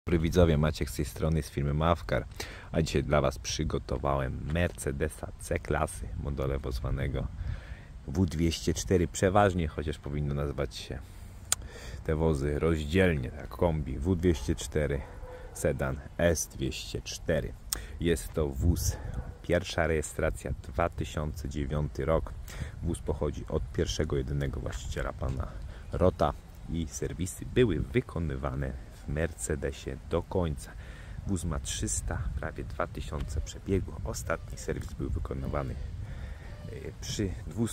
Dobry widzowie, Maciek z tej strony, z firmy Mavcar, a dzisiaj dla Was przygotowałem Mercedesa C-klasy modelowo zwanego W204 przeważnie, chociaż powinno nazywać się te wozy rozdzielnie, tak, kombi W204 sedan S204. Jest to wóz, pierwsza rejestracja 2009 rok. Wóz pochodzi od pierwszego jedynego właściciela, pana Rota, i serwisy były wykonywane w Mercedesie do końca. Wóz ma 300, prawie 2000 przebiegu. Ostatni serwis był wykonywany przy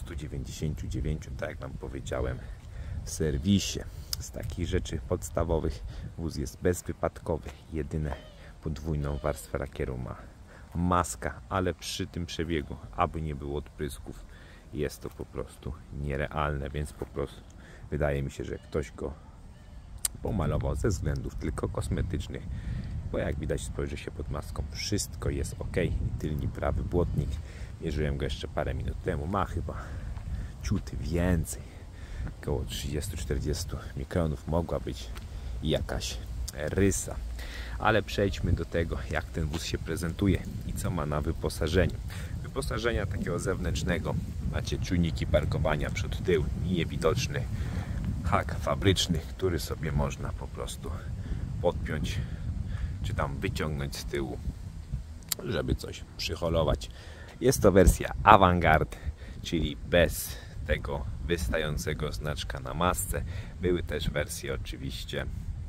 299, tak jak Wam powiedziałem, w serwisie. Z takich rzeczy podstawowych wóz jest bezwypadkowy. Jedyne podwójną warstwę lakieru ma maska, ale przy tym przebiegu, aby nie było odprysków, jest to po prostu nierealne, więc po prostu wydaje mi się, że ktoś go pomalował ze względów tylko kosmetycznych, bo jak widać, spojrzy się pod maską, wszystko jest ok. I tylni prawy błotnik, mierzyłem go jeszcze parę minut temu, ma chyba ciut więcej, około 30-40 mikronów, mogła być jakaś rysa. Ale przejdźmy do tego, jak ten wóz się prezentuje i co ma na wyposażeniu. Wyposażenia takiego zewnętrznego macie czujniki parkowania przód, tył i niewidoczny hak fabryczny, który sobie można po prostu podpiąć czy tam wyciągnąć z tyłu, żeby coś przyholować. Jest to wersja Avantgarde, czyli bez tego wystającego znaczka na masce. Były też wersje oczywiście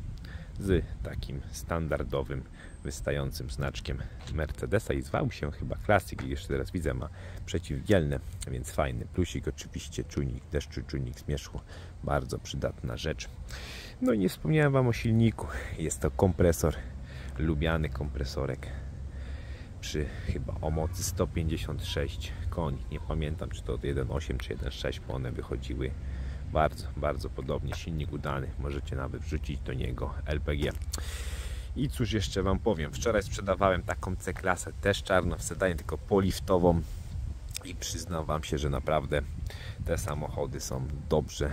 z takim standardowym wystającym znaczkiem Mercedesa i zwał się chyba Classic, i jeszcze teraz widzę, ma przeciwdzielne, więc fajny plusik. Oczywiście czujnik deszczu, czujnik zmierzchu, bardzo przydatna rzecz. No i nie wspomniałem Wam o silniku. Jest to kompresor, lubiany kompresorek przy chyba o mocy 156 koni. Nie pamiętam, czy to od 1.8 czy 1.6, bo one wychodziły bardzo podobnie. Silnik udany, możecie nawet wrzucić do niego LPG. I cóż jeszcze Wam powiem, wczoraj sprzedawałem taką C-klasę, też czarno w sedanie, tylko poliftową, i przyznam Wam się, że naprawdę te samochody są dobrze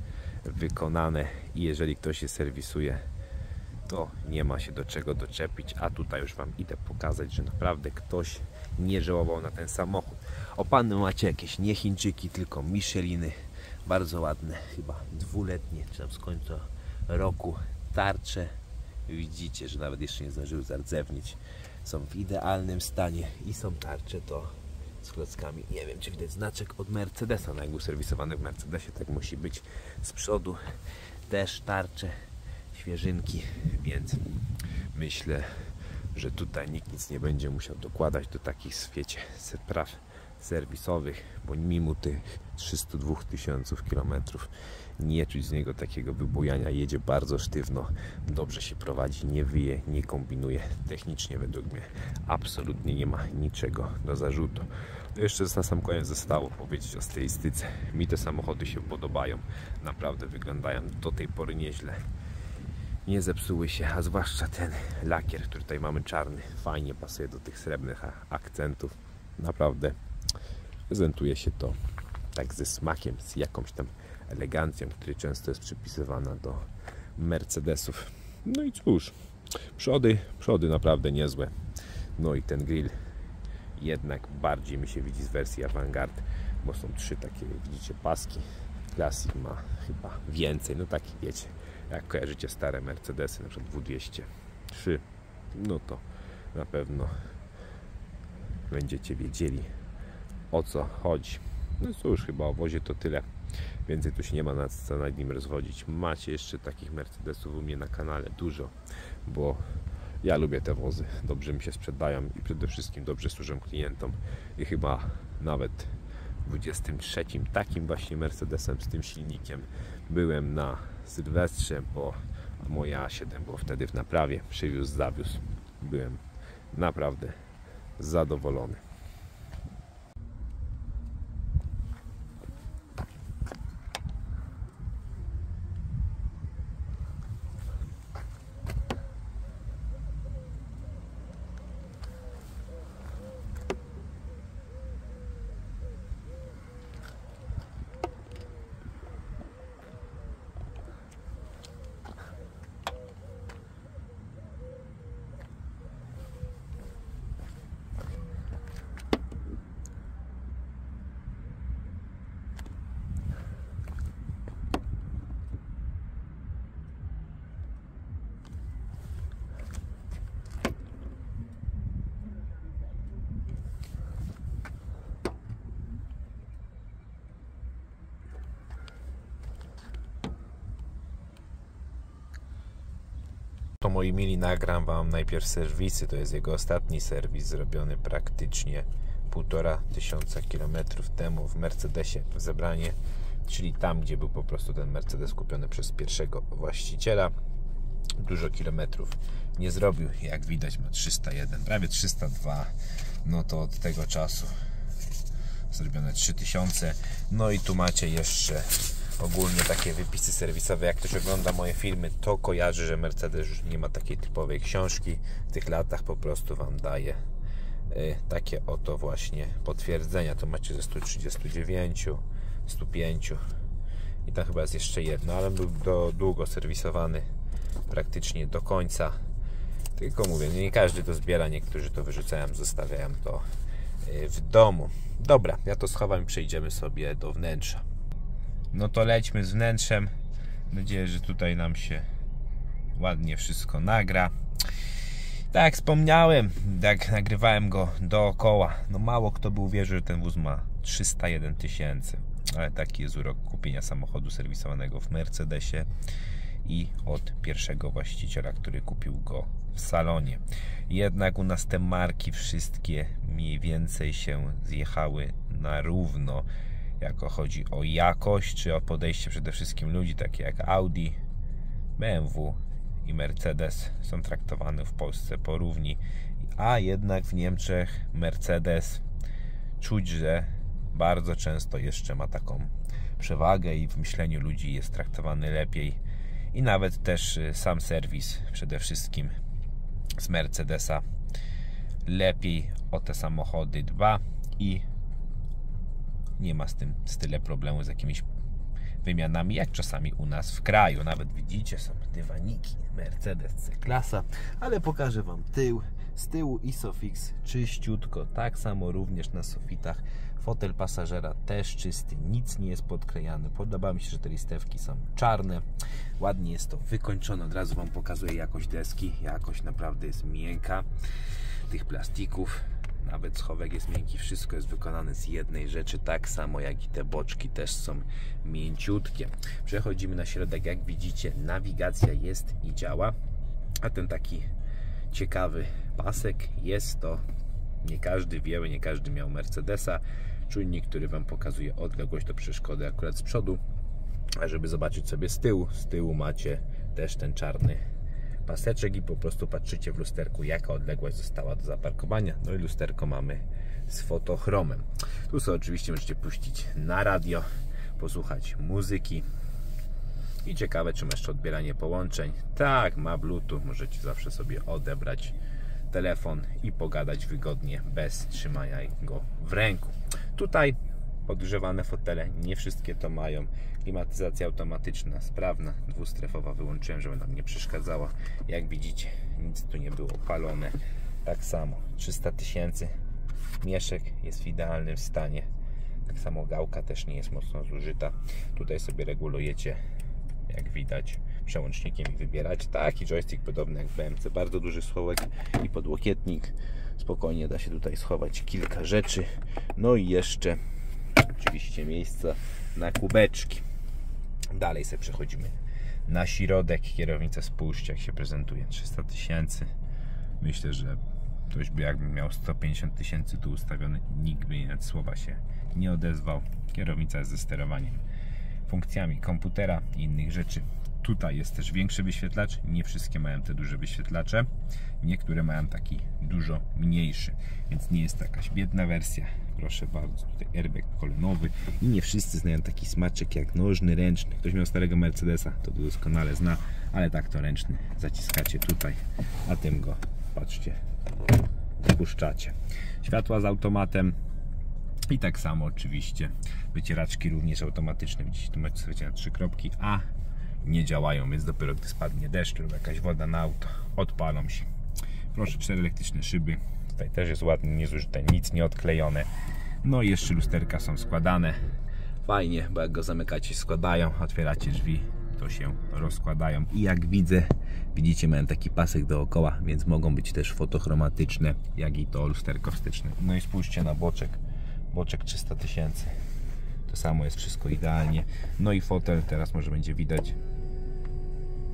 wykonane i jeżeli ktoś je serwisuje, to nie ma się do czego doczepić, a tutaj już Wam idę pokazać, że naprawdę ktoś nie żałował na ten samochód. Opany macie jakieś nie Chińczyki, tylko Micheliny, bardzo ładne, chyba dwuletnie, czy tam z końca roku. Tarcze, widzicie, że nawet jeszcze nie zdążyły zardzewnić, są w idealnym stanie i są tarcze to z klockami. Nie wiem, czy widać znaczek od Mercedesa, no jak był serwisowany w Mercedesie, tak musi być. Z przodu też tarcze, świeżynki, więc myślę, że tutaj nikt nic nie będzie musiał dokładać do takich, wiecie, spraw serwisowych, bo mimo tych 302 000 kilometrów nie czuć z niego takiego wybujania. Jedzie bardzo sztywno, dobrze się prowadzi, nie wyje, nie kombinuje. Technicznie według mnie absolutnie nie ma niczego do zarzutu. Jeszcze na sam koniec zostało powiedzieć o stylistyce. Mi te samochody się podobają, naprawdę wyglądają do tej pory nieźle, nie zepsuły się, a zwłaszcza ten lakier, który tutaj mamy czarny, fajnie pasuje do tych srebrnych akcentów. Naprawdę prezentuje się to tak ze smakiem, z jakąś tam elegancją, która często jest przypisywana do Mercedesów. No i cóż, przody naprawdę niezłe. No i ten grill jednak bardziej mi się widzi z wersji Avantgarde, bo są trzy takie, widzicie, paski. Classic ma chyba więcej, no taki, wiecie, jak kojarzycie stare Mercedesy, na przykład W203, no to na pewno będziecie wiedzieli, o co chodzi. No cóż, chyba o wozie to tyle. Więcej tu się nie ma co nad nim rozwodzić. Macie jeszcze takich Mercedesów u mnie na kanale dużo, bo ja lubię te wozy. Dobrze mi się sprzedają i przede wszystkim dobrze służą klientom. I chyba nawet w 23 takim właśnie Mercedesem z tym silnikiem byłem na Sylwestrze, bo moja A7 było wtedy w naprawie. Przywiózł, zawiózł. Byłem naprawdę zadowolony. moi mili, nagram wam najpierw serwisy. To jest jego ostatni serwis, zrobiony praktycznie 1500 kilometrów temu w Mercedesie w Zebranie, czyli tam, gdzie był po prostu ten Mercedes kupiony przez pierwszego właściciela. Dużo kilometrów nie zrobił, jak widać ma 301, prawie 302, no to od tego czasu zrobione 3000. No i tu macie jeszcze ogólnie takie wypisy serwisowe. Jak ktoś ogląda moje filmy, to kojarzy, że Mercedes już nie ma takiej typowej książki. W tych latach po prostu wam daje takie oto właśnie potwierdzenia. To macie ze 139, 105 i tam chyba jest jeszcze jedno, ale był długo serwisowany, praktycznie do końca. Tylko mówię, nie każdy to zbiera, niektórzy to wyrzucają, zostawiają to w domu. Dobra, ja to schowam i przejdziemy sobie do wnętrza. No to lećmy z wnętrzem. Mam nadzieję, że tutaj nam się ładnie wszystko nagra. Tak jak wspomniałem, jak nagrywałem go dookoła, no mało kto by uwierzył, że ten wóz ma 301 tysięcy. Ale taki jest urok kupienia samochodu serwisowanego w Mercedesie i od pierwszego właściciela, który kupił go w salonie. Jednak u nas te marki wszystkie mniej więcej się zjechały na równo, jako chodzi o jakość, czy o podejście przede wszystkim ludzi, takie jak Audi, BMW i Mercedes są traktowane w Polsce porówni, a jednak w Niemczech Mercedes czuć, że bardzo często jeszcze ma taką przewagę i w myśleniu ludzi jest traktowany lepiej. I nawet też sam serwis przede wszystkim z Mercedesa lepiej o te samochody dba i nie ma z tym tyle problemu z jakimiś wymianami, jak czasami u nas w kraju. Nawet widzicie, są dywaniki Mercedes C-klasa, ale pokażę wam tył. Z tyłu ISOFIX czyściutko, tak samo również na sufitach. Fotel pasażera też czysty, nic nie jest podklejane. Podoba mi się, że te listewki są czarne. Ładnie jest to wykończone. Od razu wam pokazuję jakość deski. Jakość naprawdę jest miękka. Tych plastików, nawet schowek jest miękki. Wszystko jest wykonane z jednej rzeczy. Tak samo jak i te boczki też są mięciutkie. Przechodzimy na środek. Jak widzicie, nawigacja jest i działa. A ten taki ciekawy pasek jest to, nie każdy wie, nie każdy miał Mercedesa, czujnik, który wam pokazuje odległość do przeszkody akurat z przodu, a żeby zobaczyć sobie z tyłu macie też ten czarny paseczek i po prostu patrzycie w lusterku, jaka odległość została do zaparkowania. No i lusterko mamy z fotochromem. Tu sobie oczywiście możecie puścić na radio, posłuchać muzyki. I ciekawe, czy ma jeszcze odbieranie połączeń. Tak, ma Bluetooth, możecie zawsze sobie odebrać telefon i pogadać wygodnie, bez trzymania go w ręku. Tutaj podgrzewane fotele, nie wszystkie to mają. Klimatyzacja automatyczna, sprawna, dwustrefowa, wyłączyłem, żeby nam nie przeszkadzała. Jak widzicie, nic tu nie było palone. Tak samo 300 tysięcy. Mieszek jest w idealnym stanie. Tak samo gałka też nie jest mocno zużyta. Tutaj sobie regulujecie, jak widać, przełącznikiem i wybierać. Taki joystick podobny jak w BMC, bardzo duży schowek i podłokietnik. Spokojnie da się tutaj schować kilka rzeczy. No i jeszcze oczywiście miejsca na kubeczki. Dalej sobie przechodzimy na środek. Kierownica, spójrzcie jak się prezentuje, 300 tysięcy. Myślę, że ktoś by jakby miał 150 tysięcy tu ustawiony, nikt by nawet słowa się nie odezwał. Kierownica jest ze sterowaniem, funkcjami komputera i innych rzeczy. Tutaj jest też większy wyświetlacz. Nie wszystkie mają te duże wyświetlacze. Niektóre mają taki dużo mniejszy, więc nie jest to jakaś biedna wersja. Proszę bardzo, tutaj airbag kolanowy i nie wszyscy znają taki smaczek jak nożny, ręczny. Ktoś miał starego Mercedesa, to doskonale zna, ale tak to ręczny zaciskacie tutaj, a tym go, patrzcie, puszczacie. Światła z automatem i tak samo oczywiście wycieraczki również automatyczne. Widzicie, tu macie sobie na 3 kropki, a nie działają, więc dopiero gdy spadnie deszcz lub jakaś woda na auto, odpalą się. Proszę, 4 elektryczne szyby. Tutaj też jest ładnie niezużyte, nic nie odklejone. No i jeszcze lusterka są składane. Fajnie, bo jak go zamykacie, składają, otwieracie drzwi, to się rozkładają. I jak widzicie, mają taki pasek dookoła, więc mogą być też fotochromatyczne, jak i to lusterko wsteczne. No i spójrzcie na boczek. Boczek 300 tysięcy. To samo jest wszystko idealnie. No i fotel, teraz może będzie widać.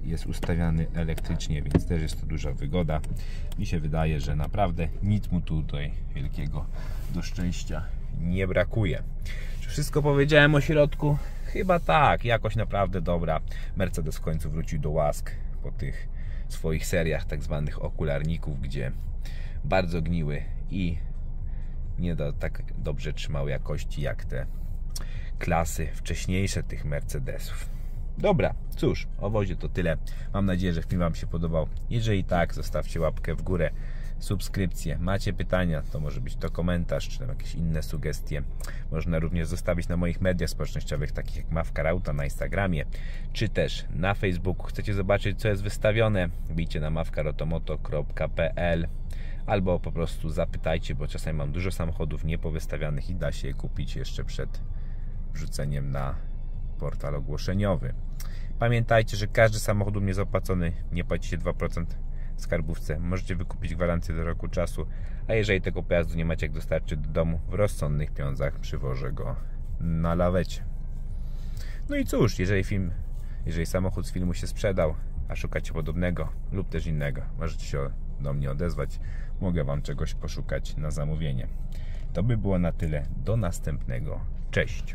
jest ustawiany elektrycznie, więc też jest to duża wygoda. Mi się wydaje, że naprawdę nic mu tutaj wielkiego do szczęścia nie brakuje. Czy wszystko powiedziałem o środku? Chyba tak, jakoś naprawdę dobra. Mercedes w końcu wrócił do łask po tych swoich seriach tak zwanych okularników, gdzie bardzo gniły i nie tak dobrze trzymały jakości jak te klasy wcześniejsze tych Mercedesów. Dobra, cóż, o wozie to tyle. Mam nadzieję, że film Wam się podobał. Jeżeli tak, zostawcie łapkę w górę, subskrypcję. Macie pytania, to może być to komentarz, czy tam jakieś inne sugestie. Można również zostawić na moich mediach społecznościowych, takich jak Mavcar Auto na Instagramie, czy też na Facebooku. Chcecie zobaczyć, co jest wystawione? Bijcie na mavcarotomoto.pl albo po prostu zapytajcie, bo czasami mam dużo samochodów niepowystawianych i da się je kupić jeszcze przed wrzuceniem na portal ogłoszeniowy. Pamiętajcie, że każdy samochód u mnie jest opłacony, nie płacicie 2% w skarbówce, możecie wykupić gwarancję do roku czasu, a jeżeli tego pojazdu nie macie jak dostarczyć do domu, w rozsądnych pieniądzach przywożę go na lawecie. No i cóż, jeżeli samochód z filmu się sprzedał, a szukacie podobnego lub też innego, możecie się do mnie odezwać, mogę Wam czegoś poszukać na zamówienie. To by było na tyle, do następnego, cześć!